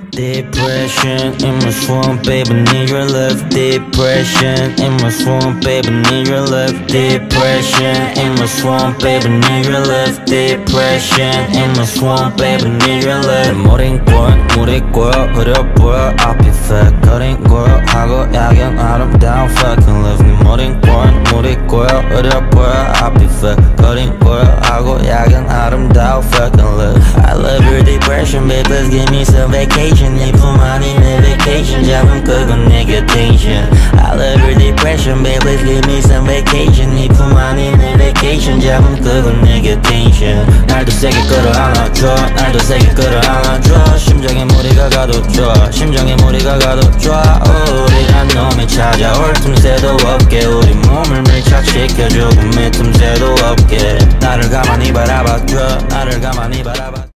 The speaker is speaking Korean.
Depression in my swamp, baby, need your love. Depression in my swamp, baby, need your love. Depression in my swamp, baby, need your love. Depression in my swamp, baby, need your love. 머린 꼴, 물이 꼴, 흐려 보여 앞이 fake. 거린 꼴, 하고 야경 아름다운 fucking love. 네 머린 꼴, 물이 꼴, 흐려 보여 앞이 fake. 거린 꼴, 하고 야경 아름다운 fucking love. I love your depression, babe, let's give me some vacation. 네 품 안에 내 vacation 잡음 끄고 내게 tension. I love your depression, babe, let's give me some vacation. 네 품 안에 내 vacation 잡음 끄고 내게 tension. 날 더 세게 끌어안아줘, 날 더 세게 끌어안아줘. 심장에 무리가 가도 좋아, 심장에 무리가 가도 좋아. 우리란 놈이 찾아올 틈새도 없게 우리 몸을 밀착시켜 조금의 틈새도 없게 나를 가만히 바라봐줘, 나를 가만히 바라봐.